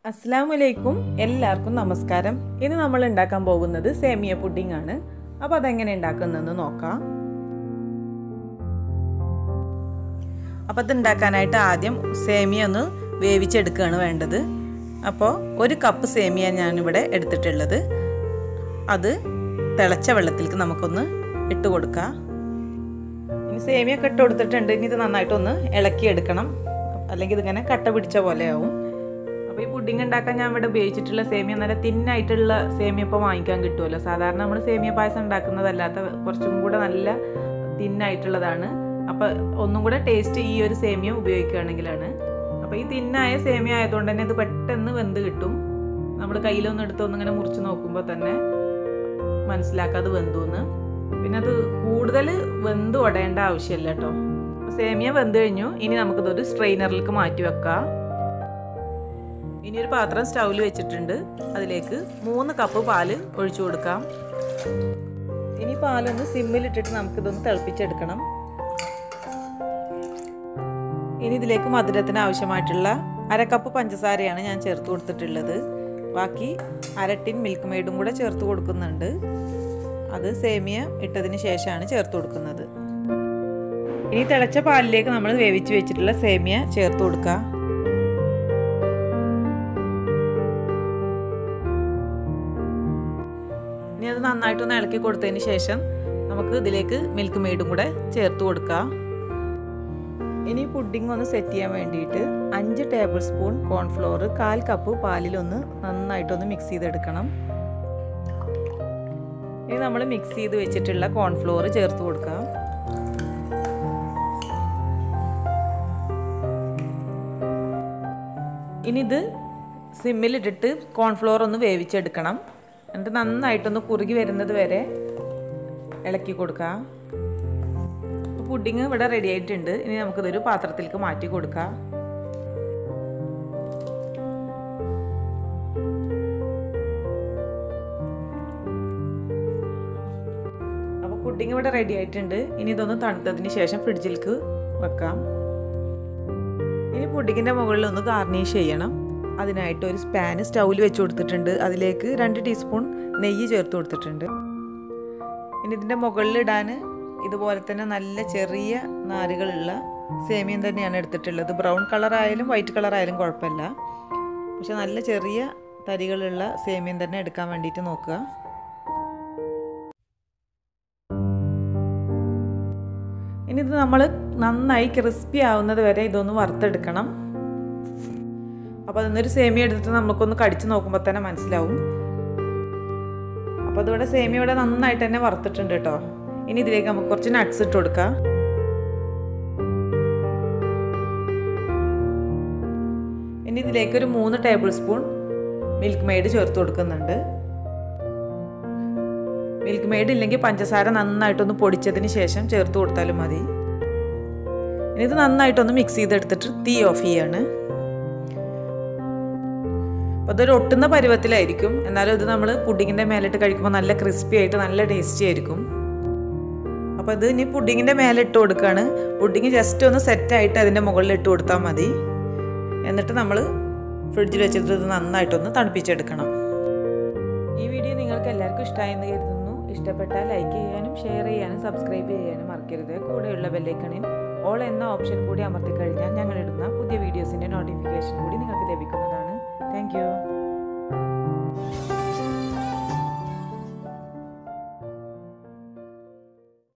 അസ്സലാമലൈക്കും എല്ലാവർക്കും നമസ്കാരം. ഇന്ന് നമ്മൾ ഉണ്ടാക്കാൻ പോകുന്നത് സേമിയ പുഡിംഗ് ആണ്. അപ്പോൾ അതെങ്ങനെ ഉണ്ടാക്കുന്നതെന്ന് നോക്കാം. അപ്പോൾ അത് ഉണ്ടാക്കാനായിട്ട് ആദ്യം സേമിയ ഒന്ന് വേവിച്ചെടുക്കുകയാണ് വേണ്ടത്. അപ്പോൾ 1 കപ്പ് സേമിയ ഞാനിവിടെ എടുത്തിട്ടുള്ളത്. അത് തിളച്ച വെള്ളത്തിലേക്ക് നമുക്കൊന്ന് ഇട്ട് കൊടുക്കാം. ഇനി സേമിയ ഒക്കെ ഇട്ട് കൊടുത്തിട്ടുണ്ട്. ഇനി ഇത് നന്നായിട്ടൊന്ന് ഇളക്കിയെടുക്കണം, അല്ലെങ്കിൽ ഇതിങ്ങനെ കട്ട പിടിച്ച പോലെയാവും. അപ്പോൾ ഈ പുഡിംഗ് ഉണ്ടാക്കാൻ ഞാൻ ഇവിടെ ഉപയോഗിച്ചിട്ടുള്ള സേമിയ നല്ല തിന്നായിട്ടുള്ള സേമിയ ഇപ്പോൾ വാങ്ങിക്കാൻ കിട്ടുമല്ലോ. സാധാരണ നമ്മൾ സേമിയ പായസം ഉണ്ടാക്കുന്നതല്ലാത്ത കുറച്ചും കൂടെ നല്ല തിന്നായിട്ടുള്ളതാണ്. അപ്പോൾ ഒന്നും കൂടെ ടേസ്റ്റ് ഈ ഒരു സേമിയ ഉപയോഗിക്കുകയാണെങ്കിലാണ്. അപ്പോൾ ഈ തിന്നായ സേമിയ ആയതുകൊണ്ട് തന്നെ ഇത് പെട്ടെന്ന് വെന്ത് കിട്ടും. നമ്മൾ കയ്യിലൊന്നും എടുത്തൊന്നിങ്ങനെ മുറിച്ച് നോക്കുമ്പോൾ തന്നെ മനസ്സിലാക്കാതെ വെന്തുന്ന്. പിന്നെ അത് കൂടുതൽ വെന്ത് ഉടയേണ്ട ആവശ്യമില്ല കേട്ടോ. സേമിയ വെന്ത് കഴിഞ്ഞു. ഇനി നമുക്കിതൊരു സ്ട്രെയിനറിലേക്ക് മാറ്റി വെക്കാം. ഇനി ഒരു പാത്രം സ്റ്റൗവിൽ വെച്ചിട്ടുണ്ട്. അതിലേക്ക് 3 കപ്പ് പാല് ഒഴിച്ചു കൊടുക്കാം. ഇനി പാലൊന്ന് സിമ്മിലിട്ടിട്ട് നമുക്കിതൊന്ന് തിളപ്പിച്ചെടുക്കണം. ഇനി ഇതിലേക്ക് മധുരത്തിന് ആവശ്യമായിട്ടുള്ള 1/2 കപ്പ് പഞ്ചസാരയാണ് ഞാൻ ചേർത്ത് കൊടുത്തിട്ടുള്ളത്. ബാക്കി 1/2 ടിൻ മിൽക്ക് മെയ്ഡും കൂടെ ചേർത്ത് കൊടുക്കുന്നുണ്ട്. അത് സേമിയ ഇട്ടതിന് ശേഷമാണ് ചേർത്ത് കൊടുക്കുന്നത്. ഇനി തിളച്ച പാലിലേക്ക് നമ്മൾ വേവിച്ച് വെച്ചിട്ടുള്ള സേമിയ ചേർത്ത് കൊടുക്കുക. ഇനി അത് നന്നായിട്ടൊന്ന് ഇളക്കി കൊടുത്തതിന് ശേഷം നമുക്ക് ഇതിലേക്ക് മിൽക്ക് മെയ്ഡും കൂടെ ചേർത്ത് കൊടുക്കാം. ഇനി പുഡിംഗ് ഒന്ന് സെറ്റ് ചെയ്യാൻ വേണ്ടിയിട്ട് 5 ടേബിൾ സ്പൂൺ കോൺഫ്ലോർ 1/4 കപ്പ് പാലിലൊന്ന് നന്നായിട്ടൊന്ന് മിക്സ് ചെയ്തെടുക്കണം. ഇനി നമ്മൾ മിക്സ് ചെയ്ത് വെച്ചിട്ടുള്ള കോൺഫ്ലോർ ചേർത്ത് കൊടുക്കാം. ഇനി ഇത് സിമ്മിലിട്ടിട്ട് കോൺഫ്ലോർ ഒന്ന് വേവിച്ചെടുക്കണം. എന്നിട്ട് നന്നായിട്ടൊന്ന് കുറുകി വരുന്നത് വരെ ഇളക്കി കൊടുക്കാം. പുഡിംഗ് ഇവിടെ റെഡി ആയിട്ടുണ്ട്. ഇനി നമുക്കിതൊരു പാത്രത്തിലേക്ക് മാറ്റി കൊടുക്കാം. അപ്പോൾ പുഡിംഗ് ഇവിടെ റെഡി ആയിട്ടുണ്ട്. ഇനി ഇതൊന്ന് തണുത്തതിന് ശേഷം ഫ്രിഡ്ജിലേക്ക് വെക്കാം. ഇനി പുഡിങ്ങിൻ്റെ മുകളിൽ ഒന്ന് ഗാർണിഷ് ചെയ്യണം. അതിനായിട്ട് ഒരു പാൻ സ്റ്റൗവിൽ വെച്ച് കൊടുത്തിട്ടുണ്ട്. അതിലേക്ക് 2 ടീസ്പൂൺ നെയ്യ് ചേർത്ത് കൊടുത്തിട്ടുണ്ട്. ഇനി ഇതിൻ്റെ മുകളിലിടാൻ ഇതുപോലെ തന്നെ നല്ല ചെറിയ നാരുകളുള്ള സേമിയ തന്നെയാണ് എടുത്തിട്ടുള്ളത്. ബ്രൗൺ കളറായാലും വൈറ്റ് കളറായാലും കുഴപ്പമില്ല. പക്ഷെ നല്ല ചെറിയ തരികളുള്ള സേമിയ തന്നെ എടുക്കാൻ വേണ്ടിയിട്ട് നോക്കുക. ഇനി ഇത് നമ്മൾ നന്നായി ക്രിസ്പി ആവുന്നത് വരെ ഇതൊന്ന് വറുത്തെടുക്കണം. അപ്പോൾ അതിന്നൊരു സേമിയ എടുത്തിട്ട് നമുക്കൊന്ന് കടിച്ച് നോക്കുമ്പോൾ തന്നെ മനസ്സിലാവും. അപ്പോൾ അതിവിടെ സേമിയ ഇവിടെ നന്നായിട്ട് തന്നെ വറുത്തിട്ടുണ്ട് കേട്ടോ. ഇനി ഇതിലേക്ക് നമുക്ക് കുറച്ച് നട്ട്സ് ഇട്ട് കൊടുക്കാം. ഇനി ഇതിലേക്ക് ഒരു 3 ടേബിൾ സ്പൂൺ മിൽക്ക് മെയ്ഡ് ചേർത്ത് കൊടുക്കുന്നുണ്ട്. മിൽക്ക് മെയ്ഡ് ഇല്ലെങ്കിൽ പഞ്ചസാര നന്നായിട്ടൊന്ന് പൊടിച്ചതിന് ശേഷം ചേർത്ത് കൊടുത്താലും മതി. ഇനി ഇത് നന്നായിട്ടൊന്ന് മിക്സ് ചെയ്തെടുത്തിട്ട് തീ ഓഫ് ചെയ്യാണ്. അപ്പോൾ അതൊരു ഒട്ടുന്ന പരുവത്തിലായിരിക്കും. എന്നാലും ഇത് നമ്മൾ പുഡിങ്ങിൻ്റെ മേലിട്ട് കഴിക്കുമ്പോൾ നല്ല ക്രിസ്പി ആയിട്ട് നല്ല ടേസ്റ്റി ആയിരിക്കും. അപ്പോൾ ഇത് ഇനി പുഡിങ്ങിൻ്റെ മേലെ ഇട്ട് കൊടുക്കുകയാണ്. പുഡിങ് ജസ്റ്റ് ഒന്ന് സെറ്റായിട്ട് അതിൻ്റെ മുകളിൽ ഇട്ട് കൊടുത്താൽ മതി. എന്നിട്ട് നമ്മൾ ഫ്രിഡ്ജിൽ വെച്ചിട്ട് ഇത് നന്നായിട്ടൊന്ന് തണുപ്പിച്ചെടുക്കണം. ഈ വീഡിയോ നിങ്ങൾക്ക് എല്ലാവർക്കും ഇഷ്ടമായെന്ന് കരുതുന്നു. ഇഷ്ടപ്പെട്ടാൽ ലൈക്ക് ചെയ്യാനും ഷെയർ ചെയ്യാനും സബ്സ്ക്രൈബ് ചെയ്യാനും മറക്കരുത്. കൂടെയുള്ള ബെല്ലൈക്കണിൽ ഓൾ എന്ന ഓപ്ഷൻ കൂടി അമർത്തി കഴിഞ്ഞാൽ ഞങ്ങൾ